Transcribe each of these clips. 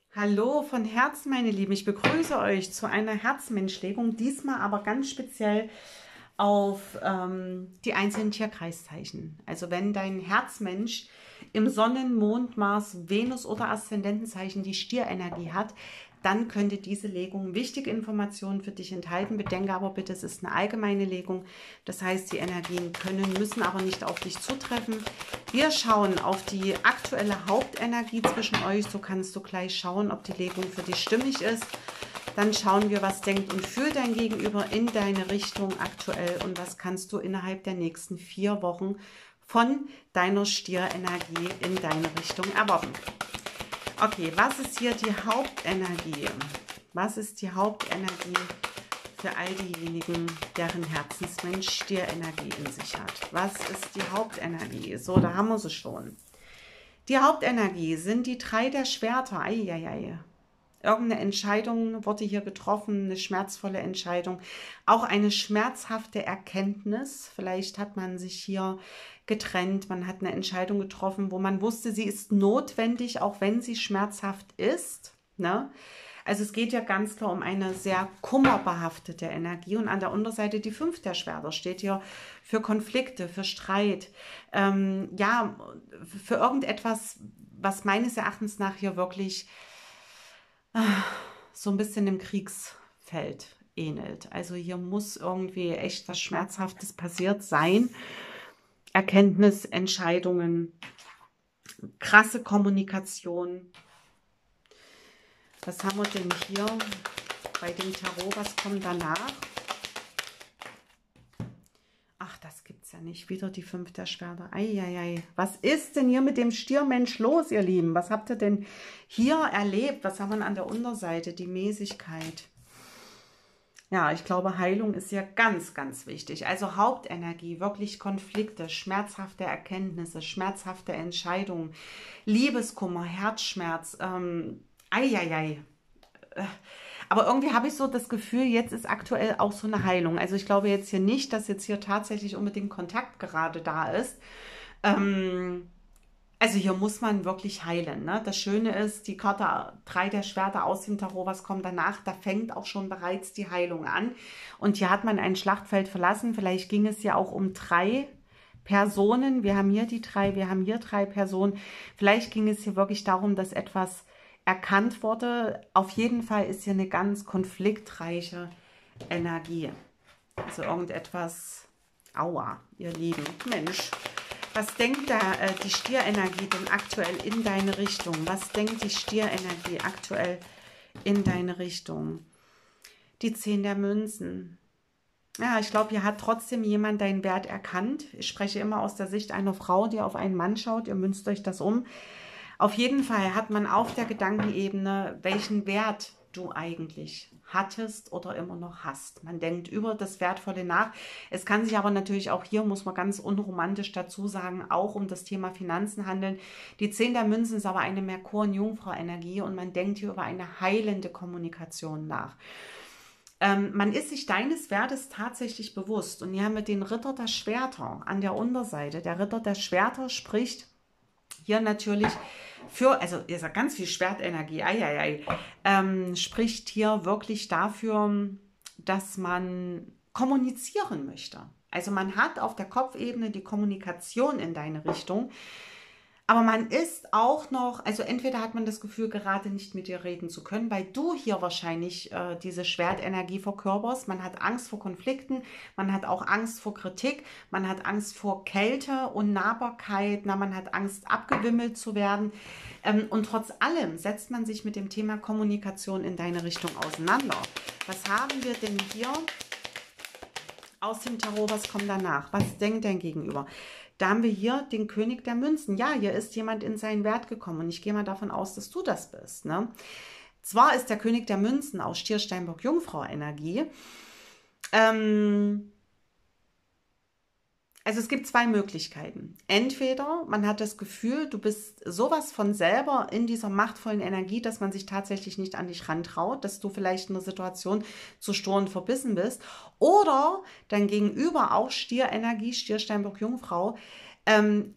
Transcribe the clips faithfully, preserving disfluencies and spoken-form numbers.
Hallo von Herzen, meine Lieben. Ich begrüße euch zu einer Herzmenschlegung, diesmal aber ganz speziell auf ähm, die einzelnen Tierkreiszeichen. Also wenn dein Herzmensch im Sonnen-, Mond-, Mars-, Venus- oder Aszendentenzeichen die Stierenergie hat, dann könnte diese Legung wichtige Informationen für dich enthalten. Bedenke aber bitte, es ist eine allgemeine Legung. Das heißt, die Energien können, müssen aber nicht auf dich zutreffen. Wir schauen auf die aktuelle Hauptenergie zwischen euch. So kannst du gleich schauen, ob die Legung für dich stimmig ist. Dann schauen wir, was denkt und fühlt dein Gegenüber in deine Richtung aktuell und was kannst du innerhalb der nächsten vier Wochen von deiner Stierenergie in deine Richtung erwarten. Okay, was ist hier die Hauptenergie? Was ist die Hauptenergie für all diejenigen, deren Herzensmensch Stierenergie in sich hat? Was ist die Hauptenergie? So, da haben wir sie schon. Die Hauptenergie sind die drei der Schwerter. Eieiei. Irgendeine Entscheidung wurde hier getroffen, eine schmerzvolle Entscheidung, auch eine schmerzhafte Erkenntnis. Vielleicht hat man sich hier getrennt, man hat eine Entscheidung getroffen, wo man wusste, sie ist notwendig, auch wenn sie schmerzhaft ist. Ne? Also es geht ja ganz klar um eine sehr kummerbehaftete Energie und an der Unterseite die fünf der Schwerter steht hier für Konflikte, für Streit, ähm, ja, für irgendetwas, was meines Erachtens nach hier wirklich so ein bisschen dem Kriegsfeld ähnelt. Also hier muss irgendwie echt was Schmerzhaftes passiert sein. Erkenntnis, Entscheidungen, krasse Kommunikation. Was haben wir denn hier bei dem Tarot? Was kommt danach? Ach, das gibt's ja nicht. Wieder die fünf der Schwerter. Eieiei. Was ist denn hier mit dem Stiermensch los, ihr Lieben? Was habt ihr denn hier erlebt? Was haben wir an der Unterseite? Die Mäßigkeit. Ja, ich glaube, Heilung ist hier ganz, ganz wichtig. Also Hauptenergie, wirklich Konflikte, schmerzhafte Erkenntnisse, schmerzhafte Entscheidungen, Liebeskummer, Herzschmerz. Ähm, eieiei. Aber irgendwie habe ich so das Gefühl, jetzt ist aktuell auch so eine Heilung. Also ich glaube jetzt hier nicht, dass jetzt hier tatsächlich unbedingt Kontakt gerade da ist. Ähm, also hier muss man wirklich heilen. Ne? Das Schöne ist, die Karte drei der Schwerter aus dem Tarot, was kommt danach, da fängt auch schon bereits die Heilung an. Und hier hat man ein Schlachtfeld verlassen. Vielleicht ging es ja auch um drei Personen. Wir haben hier die drei, wir haben hier drei Personen. Vielleicht ging es hier wirklich darum, dass etwas erkannt wurde. Auf jeden Fall ist hier eine ganz konfliktreiche Energie. Also irgendetwas, aua, ihr Lieben, Mensch, was denkt da äh, die Stierenergie denn aktuell in deine Richtung? Was denkt die Stierenergie aktuell in deine Richtung? Die zehn der Münzen. Ja, ich glaube, hier hat trotzdem jemand deinen Wert erkannt. Ich spreche immer aus der Sicht einer Frau, die auf einen Mann schaut. Ihr münzt euch das um. Auf jeden Fall hat man auf der Gedankenebene, welchen Wert du eigentlich hattest oder immer noch hast. Man denkt über das Wertvolle nach. Es kann sich aber natürlich auch hier, muss man ganz unromantisch dazu sagen, auch um das Thema Finanzen handeln. Die zehn der Münzen ist aber eine Merkur- und Jungfrau-Energie und man denkt hier über eine heilende Kommunikation nach. Ähm, man ist sich deines Wertes tatsächlich bewusst. Und hier haben wir den Ritter der Schwerter an der Unterseite. Der Ritter der Schwerter spricht hier natürlich für, also ihr sagt ganz viel Schwertenergie, ei, ei, ei, ähm, spricht hier wirklich dafür, dass man kommunizieren möchte. Also man hat auf der Kopfebene die Kommunikation in deine Richtung, aber man ist auch noch, also entweder hat man das Gefühl, gerade nicht mit dir reden zu können, weil du hier wahrscheinlich äh, diese Schwertenergie verkörperst. Man hat Angst vor Konflikten, man hat auch Angst vor Kritik, man hat Angst vor Kälte und Nahbarkeit, na, man hat Angst, abgewimmelt zu werden. Ähm, und trotz allem setzt man sich mit dem Thema Kommunikation in deine Richtung auseinander. Was haben wir denn hier aus dem Tarot? Was kommt danach? Was denkt dein Gegenüber? Da haben wir hier den König der Münzen. Ja, hier ist jemand in seinen Wert gekommen und ich gehe mal davon aus, dass du das bist. Ne? Zwar ist der König der Münzen aus Stier, Steinbock, Jungfrau Energie. Ähm, also es gibt zwei Möglichkeiten. Entweder man hat das Gefühl, du bist sowas von selber in dieser machtvollen Energie, dass man sich tatsächlich nicht an dich rantraut, dass du vielleicht in einer Situation zu stur und verbissen bist. Oder dein Gegenüber, auch Stierenergie, Stier, Steinbock, Jungfrau, ähm,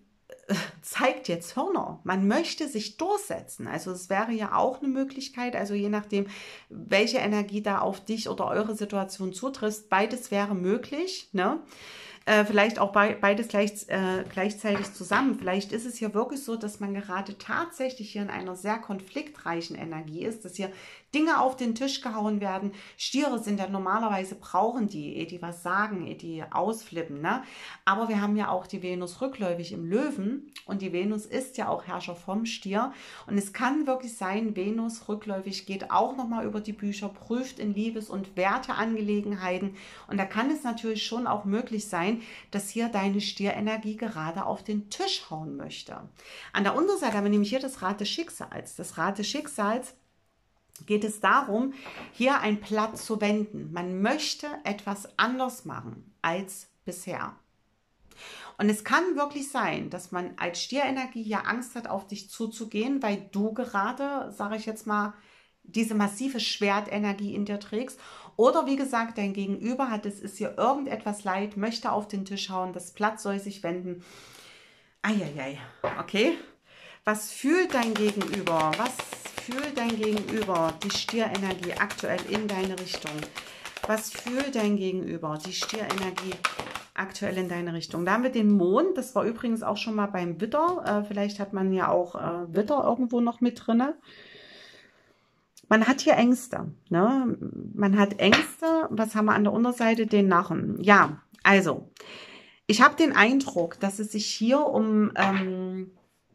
zeigt jetzt Hörner. Man möchte sich durchsetzen. Also es wäre ja auch eine Möglichkeit, also je nachdem, welche Energie da auf dich oder eure Situation zutrifft, beides wäre möglich, ne? Äh, vielleicht auch bei, beides gleich, äh, gleichzeitig zusammen. Vielleicht ist es hier wirklich so, dass man gerade tatsächlich hier in einer sehr konfliktreichen Energie ist, dass hier Dinge auf den Tisch gehauen werden. Stiere sind ja normalerweise, brauchen die, ehe die was sagen, ehe die ausflippen, ne? Aber wir haben ja auch die Venus rückläufig im Löwen und die Venus ist ja auch Herrscher vom Stier. Und es kann wirklich sein, Venus rückläufig geht auch nochmal über die Bücher, prüft in Liebes- und Werteangelegenheiten. Und da kann es natürlich schon auch möglich sein, dass hier deine Stierenergie gerade auf den Tisch hauen möchte. An der Unterseite haben wir nämlich hier das Rad des Schicksals. Das Rad des Schicksals geht es darum, hier ein Blatt zu wenden. Man möchte etwas anders machen als bisher. Und es kann wirklich sein, dass man als Stierenergie ja Angst hat, auf dich zuzugehen, weil du gerade, sage ich jetzt mal, diese massive Schwertenergie in dir trägst. Oder wie gesagt, dein Gegenüber hat, es ist hier irgendetwas leid, möchte auf den Tisch hauen, das Blatt soll sich wenden. Eieiei, okay. Was fühlt dein Gegenüber? Was fühlt dein Gegenüber? Die Stierenergie aktuell in deine Richtung. Was fühlt dein Gegenüber? Die Stierenergie aktuell in deine Richtung. Da haben wir den Mond. Das war übrigens auch schon mal beim Widder. Äh, vielleicht hat man ja auch äh, Widder irgendwo noch mit drinne. Man hat hier Ängste, ne? Man hat Ängste. Was haben wir an der Unterseite? Den Narren. Ja, also, ich habe den Eindruck, dass es sich hier um ähm,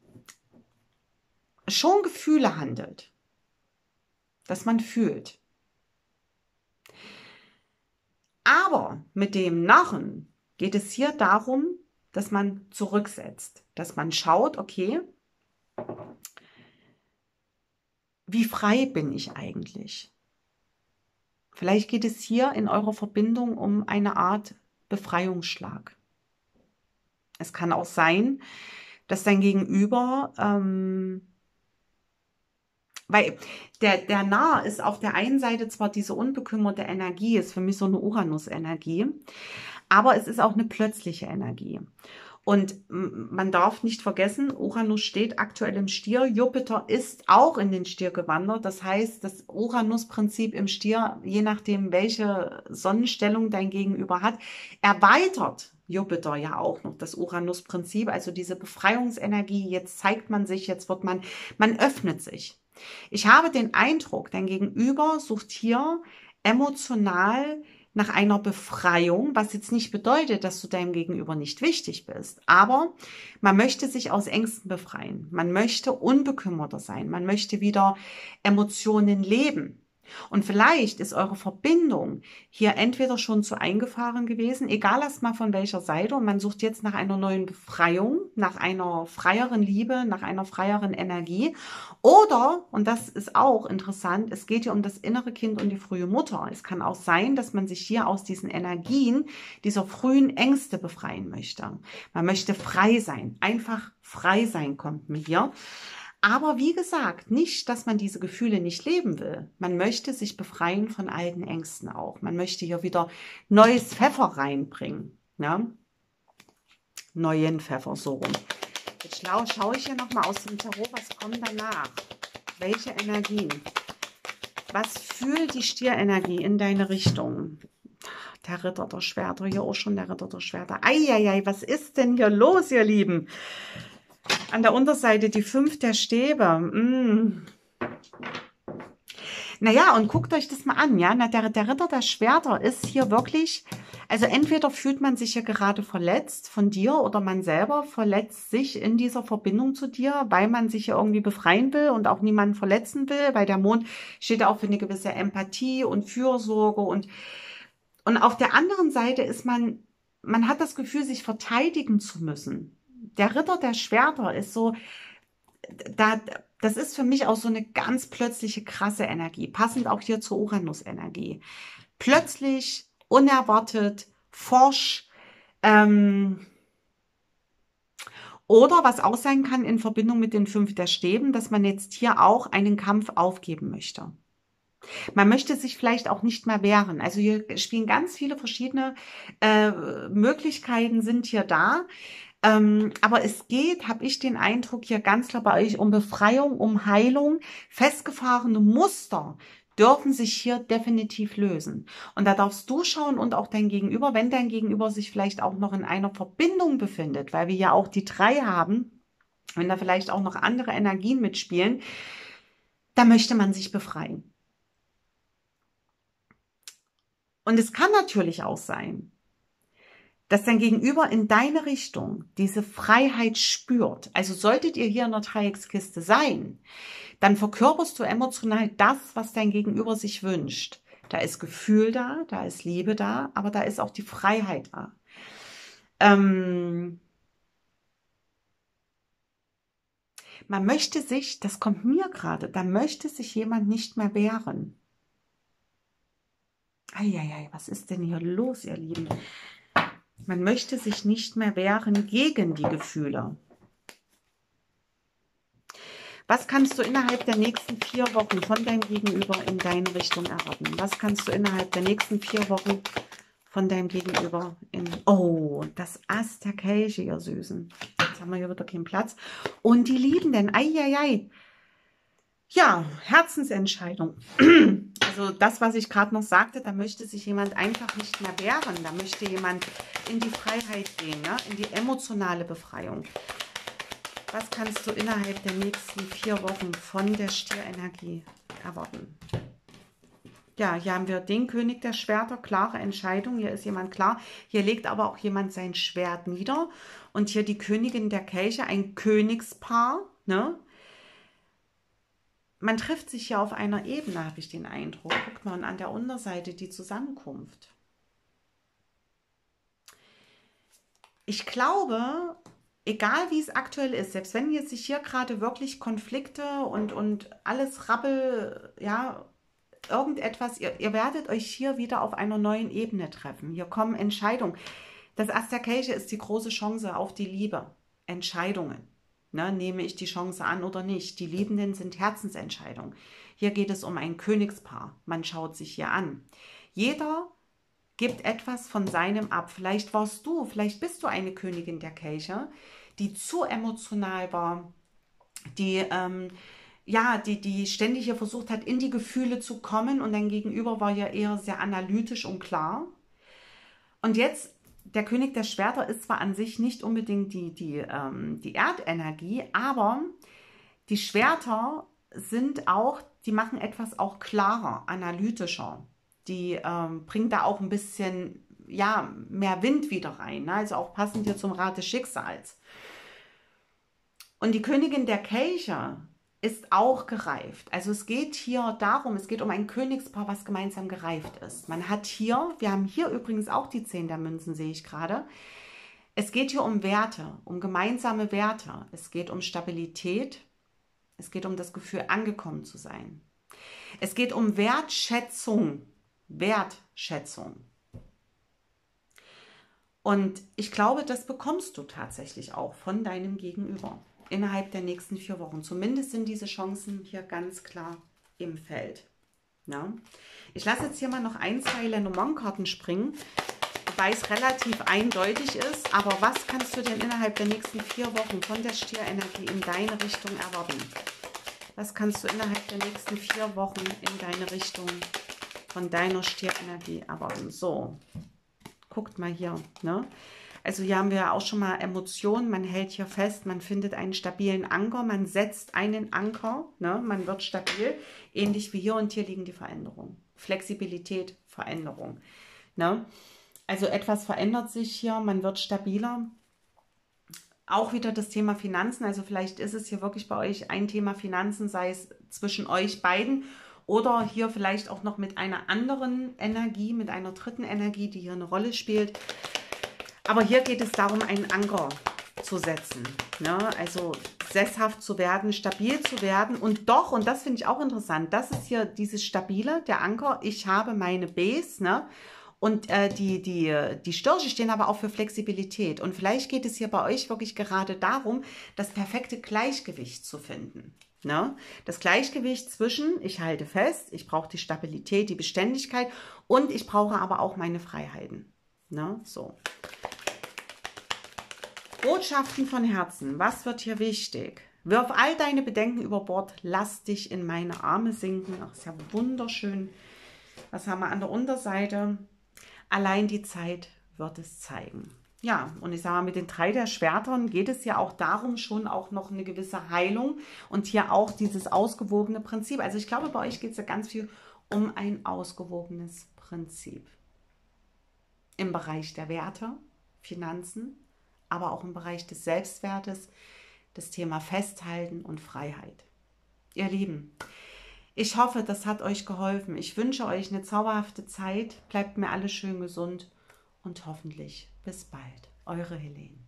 schon Gefühle handelt. Dass man fühlt. Aber mit dem Narren geht es hier darum, dass man zurücksetzt. Dass man schaut, okay, wie frei bin ich eigentlich? Vielleicht geht es hier in eurer Verbindung um eine Art Befreiungsschlag. Es kann auch sein, dass dein Gegenüber, ähm, weil der, der Narr ist auf der einen Seite zwar diese unbekümmerte Energie, ist für mich so eine Uranus-Energie, aber es ist auch eine plötzliche Energie. Und man darf nicht vergessen, Uranus steht aktuell im Stier. Jupiter ist auch in den Stier gewandert. Das heißt, das Uranus-Prinzip im Stier, je nachdem, welche Sonnenstellung dein Gegenüber hat, erweitert Jupiter ja auch noch das Uranus-Prinzip. Also diese Befreiungsenergie, jetzt zeigt man sich, jetzt wird man, man öffnet sich. Ich habe den Eindruck, dein Gegenüber sucht hier emotional nach einer Befreiung, was jetzt nicht bedeutet, dass du deinem Gegenüber nicht wichtig bist. Aber man möchte sich aus Ängsten befreien. Man möchte unbekümmerter sein. Man möchte wieder Emotionen leben. Und vielleicht ist eure Verbindung hier entweder schon zu eingefahren gewesen, egal erstmal von welcher Seite, und man sucht jetzt nach einer neuen Befreiung, nach einer freieren Liebe, nach einer freieren Energie. Oder, und das ist auch interessant, es geht hier um das innere Kind und die frühe Mutter. Es kann auch sein, dass man sich hier aus diesen Energien, dieser frühen Ängste befreien möchte. Man möchte frei sein, einfach frei sein kommt mir hier. Aber wie gesagt, nicht, dass man diese Gefühle nicht leben will. Man möchte sich befreien von alten Ängsten auch. Man möchte hier wieder neues Pfeffer reinbringen. Ja? Neuen Pfeffer, so rum. Jetzt schau, schaue ich hier nochmal aus dem Tarot, was kommt danach? Welche Energien? Was fühlt die Stierenergie in deine Richtung? Der Ritter der Schwerter, hier auch schon der Ritter der Schwerter. Eieiei, was ist denn hier los, ihr Lieben? An der Unterseite die fünf der Stäbe. Mm. Naja, und guckt euch das mal an. Ja, Na, der, der Ritter der Schwerter ist hier wirklich, also entweder fühlt man sich hier gerade verletzt von dir oder man selber verletzt sich in dieser Verbindung zu dir, weil man sich hier irgendwie befreien will und auch niemanden verletzen will, weil der Mond steht auch für eine gewisse Empathie und Fürsorge. Und, und auf der anderen Seite ist man, man hat das Gefühl, sich verteidigen zu müssen. Der Ritter der Schwerter ist so, da, das ist für mich auch so eine ganz plötzliche, krasse Energie, passend auch hier zur Uranus-Energie. Plötzlich, unerwartet, forsch, ähm, oder was auch sein kann in Verbindung mit den fünf der Stäben, dass man jetzt hier auch einen Kampf aufgeben möchte. Man möchte sich vielleicht auch nicht mehr wehren. Also hier spielen ganz viele verschiedene äh, Möglichkeiten sind hier da. Ähm, aber es geht, habe ich den Eindruck, hier ganz klar bei euch um Befreiung, um Heilung. Festgefahrene Muster dürfen sich hier definitiv lösen. Und da darfst du schauen und auch dein Gegenüber, wenn dein Gegenüber sich vielleicht auch noch in einer Verbindung befindet, weil wir ja auch die drei haben, wenn da vielleicht auch noch andere Energien mitspielen, da möchte man sich befreien. Und es kann natürlich auch sein, dass dein Gegenüber in deine Richtung diese Freiheit spürt. Also solltet ihr hier in der Dreieckskiste sein, dann verkörperst du emotional das, was dein Gegenüber sich wünscht. Da ist Gefühl da, da ist Liebe da, aber da ist auch die Freiheit da. Ähm, man möchte sich, das kommt mir gerade, da möchte sich jemand nicht mehr wehren. Eieiei, was ist denn hier los, ihr Lieben? Man möchte sich nicht mehr wehren gegen die Gefühle. Was kannst du innerhalb der nächsten vier Wochen von deinem Gegenüber in deine Richtung erwarten? Was kannst du innerhalb der nächsten vier Wochen von deinem Gegenüber in... Oh, das Ass der Kelche, ihr Süßen. Jetzt haben wir hier wieder keinen Platz. Und die Liebenden, eieiei. Ja, Herzensentscheidung. Also das, was ich gerade noch sagte, da möchte sich jemand einfach nicht mehr wehren. Da möchte jemand in die Freiheit gehen, ja? In die emotionale Befreiung. Was kannst du innerhalb der nächsten vier Wochen von der Stierenergie erwarten? Ja, hier haben wir den König der Schwerter, klare Entscheidung. Hier ist jemand klar. Hier legt aber auch jemand sein Schwert nieder. Und hier die Königin der Kelche, ein Königspaar, ne? Man trifft sich hier auf einer Ebene, habe ich den Eindruck. Guckt mal, und an der Unterseite die Zusammenkunft. Ich glaube, egal wie es aktuell ist, selbst wenn jetzt sich hier gerade wirklich Konflikte und, und alles Rabbel, ja, irgendetwas, ihr, ihr werdet euch hier wieder auf einer neuen Ebene treffen. Hier kommen Entscheidungen. Das Ass der Kelche ist die große Chance auf die Liebe. Entscheidungen. Ne, nehme ich die Chance an oder nicht? Die Liebenden sind Herzensentscheidungen. Hier geht es um ein Königspaar. Man schaut sich hier an. Jeder gibt etwas von seinem ab. Vielleicht warst du, vielleicht bist du eine Königin der Kelche, die zu emotional war, die, ähm, ja, die, die ständig hier versucht hat, in die Gefühle zu kommen, und dein Gegenüber war ja eher sehr analytisch und klar. Und jetzt, der König der Schwerter ist zwar an sich nicht unbedingt die, die, ähm, die Erdenergie, aber die Schwerter sind auch, die machen etwas auch klarer, analytischer. Die ähm, bringen da auch ein bisschen, ja, mehr Wind wieder rein, ne? Also auch passend hier zum Rat des Schicksals. Und die Königin der Kelche ist auch gereift. Also es geht hier darum, es geht um ein Königspaar, was gemeinsam gereift ist. Man hat hier, wir haben hier übrigens auch die zehn der Münzen, sehe ich gerade. Es geht hier um Werte, um gemeinsame Werte. Es geht um Stabilität. Es geht um das Gefühl, angekommen zu sein. Es geht um Wertschätzung. Wertschätzung. Und ich glaube, das bekommst du tatsächlich auch von deinem Gegenüber innerhalb der nächsten vier Wochen. Zumindest sind diese Chancen hier ganz klar im Feld. Ja. Ich lasse jetzt hier mal noch ein, zwei Lenormand-Karten springen, wobei es relativ eindeutig ist. Aber was kannst du denn innerhalb der nächsten vier Wochen von der Stierenergie in deine Richtung erwarten? Was kannst du innerhalb der nächsten vier Wochen in deine Richtung von deiner Stierenergie erwarten? So, guckt mal hier, ne? Also hier haben wir ja auch schon mal Emotionen, man hält hier fest, man findet einen stabilen Anker, man setzt einen Anker, ne? Man wird stabil, ähnlich wie hier, und hier liegen die Veränderungen. Flexibilität, Veränderung. Ne? Also etwas verändert sich hier, man wird stabiler. Auch wieder das Thema Finanzen, also vielleicht ist es hier wirklich bei euch ein Thema Finanzen, sei es zwischen euch beiden oder hier vielleicht auch noch mit einer anderen Energie, mit einer dritten Energie, die hier eine Rolle spielt. Aber hier geht es darum, einen Anker zu setzen, ne? Also sesshaft zu werden, stabil zu werden, und doch, und das finde ich auch interessant, das ist hier dieses Stabile, der Anker, ich habe meine Base, ne? Und äh, die, die, die Störche stehen aber auch für Flexibilität, und vielleicht geht es hier bei euch wirklich gerade darum, das perfekte Gleichgewicht zu finden. Ne? Das Gleichgewicht zwischen, ich halte fest, ich brauche die Stabilität, die Beständigkeit, und ich brauche aber auch meine Freiheiten. Ne? So. Botschaften von Herzen. Was wird hier wichtig? Wirf all deine Bedenken über Bord. Lass dich in meine Arme sinken. Ach, ist ja wunderschön. Was haben wir an der Unterseite? Allein die Zeit wird es zeigen. Ja, und ich sage mal, mit den drei der Schwertern geht es ja auch darum, schon auch noch eine gewisse Heilung und hier auch dieses ausgewogene Prinzip. Also ich glaube, bei euch geht es ja ganz viel um ein ausgewogenes Prinzip. Im Bereich der Werte, Finanzen, aber auch im Bereich des Selbstwertes, das Thema Festhalten und Freiheit. Ihr Lieben, ich hoffe, das hat euch geholfen. Ich wünsche euch eine zauberhafte Zeit. Bleibt mir alle schön gesund und hoffentlich bis bald. Eure Helene.